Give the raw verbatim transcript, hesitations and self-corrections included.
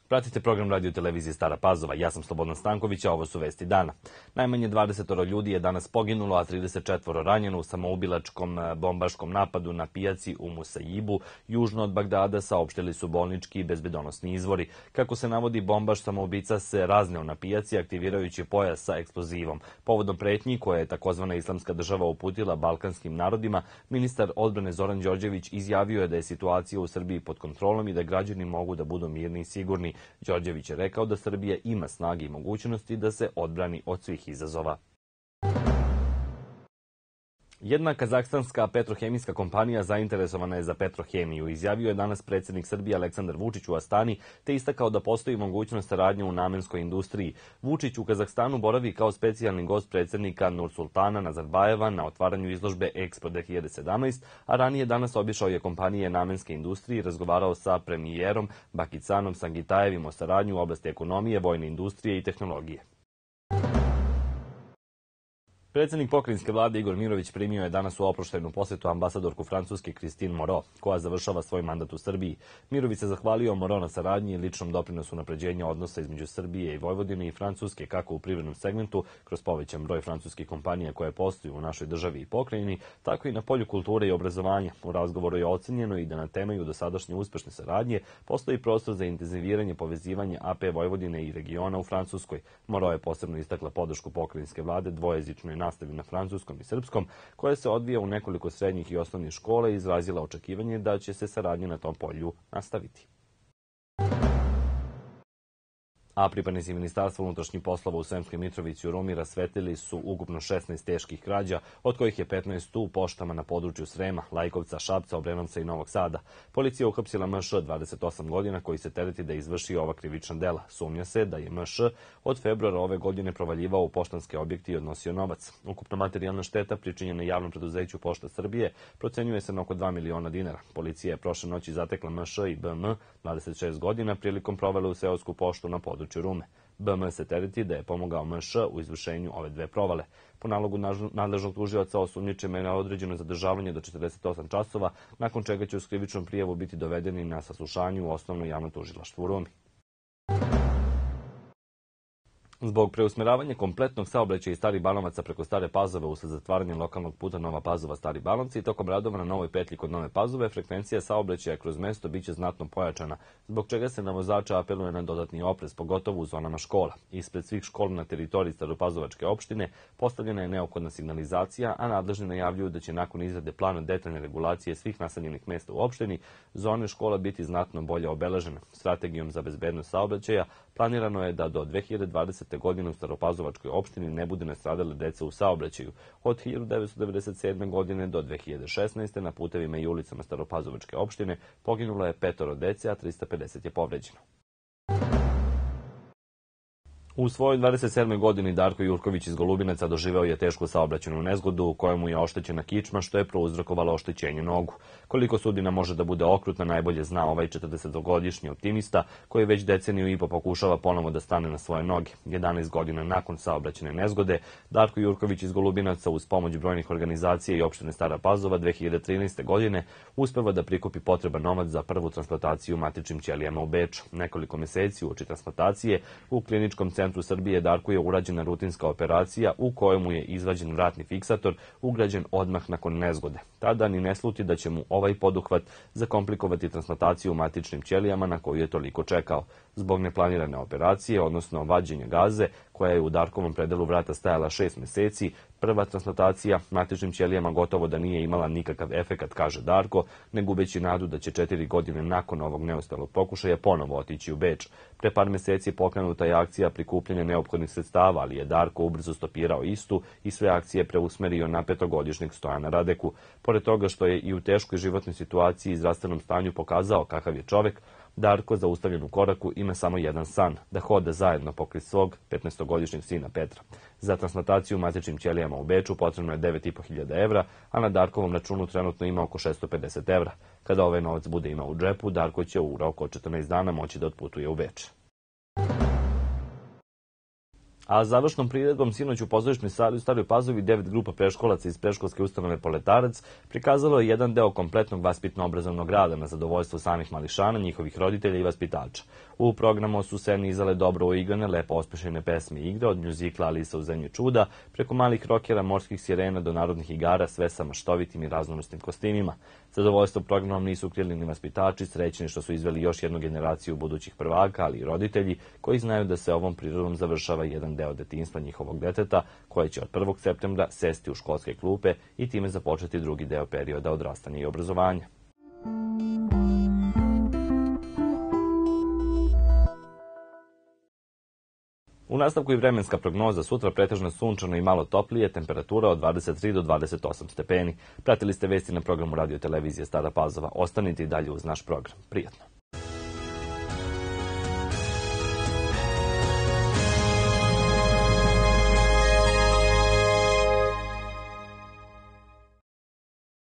Pratite program radio televizije Stara Pazova. Ja sam Slobodan Stanković, a ovo su vesti dana. Najmanje dvadeset ljudi je danas poginulo, a trideset četvoro ranjeno u samoubilačkom bombaškom napadu na pijaci u Musajibu, južno od Bagdada, saopštili su bolnički i bezbedonosni izvori. Kako se navodi, bombaš samoubica se razneo na pijaci aktivirajući pojas sa eksplozivom. Povodom pretnji koje je takozvana Islamska država uputila balkanskim narodima, ministar odbrane Zoran Đorđević izjavio je da je situacija u Srbiji pod kontrolom i da građani mogu da budu mirni i sigurni. Đorđević je rekao da Srbija ima snage i mogućnosti da se odbrani od svih izazova. Jedna kazahstanska petrohemijska kompanija zainteresovana je za petrohemiju. Izjavio je danas predsjednik Srbije Aleksandar Vučić u Astani, te istakao da postoji mogućnost saradnje u namenskoj industriji. Vučić u Kazahstanu boravi kao specijalni gost predsjednika Nursultana Nazarbajeva na otvaranju izložbe Expo dve hiljade sedamnaest, a ranije danas obišao je kompanije namenske industrije i razgovarao sa premijerom Bakicanom Sangitajevim o saradnju u oblasti ekonomije, vojne industrije i tehnologije. Predsjednik pokrajinske vlade Igor Mirović primio je danas u oproštajnu posjetu ambasadorku Francuske Christine Moreau, koja završava svoj mandat u Srbiji. Mirović se zahvalio Moreau na saradnji i ličnom doprinosu unapređenja odnosa između Srbije i Vojvodine i Francuske, kako u privrednom segmentu, kroz povećan broj francuskih kompanija koje postoju u našoj državi i pokrajini, tako i na polju kulture i obrazovanja. U razgovoru je ocenjeno i da na temelju dosadašnje uspešne saradnje postoji prostor za intenziviranje povezivanja A P Vojvodine i regiona u Francuskoj. Moreau je posebno istakla podršku pokrajinske vlade dvojezičnoj nastavi na francuskom i srpskom, koja se odvija u nekoliko srednjih i osnovnih škola i izrazila očekivanje da će se saradnja na tom polju nastaviti. A pripadnici Ministarstva unutrašnjih poslova u Sremskoj Mitrovici u Rumi rasvetlili su ukupno šesnaest teških krađa, od kojih je petnaest u poštama na području Srema, Lajkovca, Šapca, Obrenovca i Novog Sada. Policija je uhapsila M Š, dvadeset osam godina, koji se tereti da izvrši ova krivična dela. Sumnja se da je M Š od februara ove godine provaljivao u poštanske objekte i odnosio novac. Ukupna materijalna šteta pričinjena javnom preduzeću Pošta Srbije procenjuje se na oko dva miliona dinara. Policija je prošle noći zatekla M Š i B M, dvadeset šest godina, prilikom provale u seosku poštu na području Rume. B M se tereti da je pomogao M Š u izvršenju ove dve provale. Po nalogu nadležnog tužioca osumnjičenima je određeno zadržavanje do četrdeset osam časova, nakon čega će uz krivičnom prijavu biti dovedeni na saslušanje u osnovno javno tužilaštvo u Rumi. Zbog preusmeravanja kompletnog saobraćaja iz Starih Banovaca preko Stare Pazove usled zatvaranja lokalnog puta Nova Pazova-Stari Banovci i tokom radova na novoj petlji kod Nove Pazove, frekvencija saobraćaja kroz mesto biće znatno pojačana, zbog čega se na vozača apeluje na dodatni oprez, pogotovo u zonama škola. Ispred svih škola na teritoriji Staropazovačke opštine postavljena je neophodna signalizacija, a nadležni najavljuju da će nakon izrade plana detaljne regulacije svih naseljenih mesta u opštini zone škola biti znatno bolje obeležene. Strategijom za bezbednost saobraćaja planirano je da do dve hiljade dvadesete. godine u Staropazovačkoj opštini ne bude nastradale dece u saobraćaju. Od hiljadu devetsto devedeset sedme. godine do dve hiljade šesnaeste. na putevima i ulicama Staropazovačke opštine poginulo je petoro dece, a trista pedeset je povređeno. U svojoj dvadeset sedmoj godini Darko Jurković iz Golubinaca doživeo je tešku saobraćajnu nezgodu u kojemu je oštećena kičma, što je prouzrokovalo oštećenje nogu. Koliko sudbina može da bude okrutna najbolje zna ovaj četrdesetogodišnji optimista koji već deceniju i po pokušava ponovo da stane na svoje noge. jedanaest godina nakon saobraćajne nezgode, Darko Jurković iz Golubinaca uz pomoć brojnih organizacija i opštine Stara Pazova dve hiljade trinaeste. godine uspeva da prikupi potreban novac za prvu transplantaciju matičnim ćelijama u Beču. Nekoliko meseci uoči transplantacije u kliničkom centru centru Srbije Darku je urađena rutinska operacija u kojemu je izvađen vratni fiksator ugrađen odmah nakon nezgode. Tada ni ne sluti da će mu ovaj poduhvat zakomplikovati transplantaciju matičnim ćelijama na koju je toliko čekao. Zbog neplanirane operacije, odnosno vađenja gaze, koja je u Darkovom predelu vrata stajala šest meseci, prva transplantacija matičnim ćelijama gotovo da nije imala nikakav efekat, kaže Darko, ne gubeći nadu da će četiri godine nakon ovog neuspelog pokušaja ponovo otići u Beč. Pre par meseci pokrenuta je akcija prikupljanja neophodnih sredstava, ali je Darko ubrzo stopirao istu i sve akcije preusmerio na petogodišnjeg Stojana Radeku. Pored toga što je i u teškoj životnoj situaciji i zdravstvenom stanju pokazao kakav je čovek, Darko, zaustavljen u koraku, ima samo jedan san, da hode zajedno pokraj svog petnaestogodišnjeg sina Petra. Za transplantaciju matičnim ćelijama u Beču potrebno je devet i po hiljada evra, a na Darkovom računu trenutno ima oko šesto pedeset evra. Kada ovaj novac bude imao u džepu, Darko će u roku od četrnaest dana moći da otputuje u Beč. A završnom priredbom sinoć u pozorišnoj sali u Staroj Pazovi devet grupa predškolaca iz predškolske ustanove Poletarac prikazalo je jedan deo kompletnog vaspitno-obrazovnog rada na zadovoljstvo samih mališana, njihovih roditelja i vaspitača. U programu su se nizale dobro uigrane, lepo ospešene pesme i igre, od mjuzikla Alisa u zemlji čuda, preko malih rokera, morskih sirena do narodnih igara, sve sa maštovitim i raznovrsnim kostimima. Zadovoljstvo programom nisu ukrili ni vaspitači, srećni što su izveli još jednu generaciju budućih prvaka, ali i roditelji koji znaju da se ovom prirodom završava jedan deo detinjstva njihovog deteta, koje će od prvog septembra sesti u školske klupe i time započeti drugi deo perioda odrastanja i obrazovanja. U nastavku i vremenska prognoza, sutra pretežno sunčano i malo toplije, temperatura od dvadeset tri do dvadeset osam stepeni. Pratili ste vesti na programu radio televizije Stara Pazova. Ostanite i dalje uz naš program. Prijatno.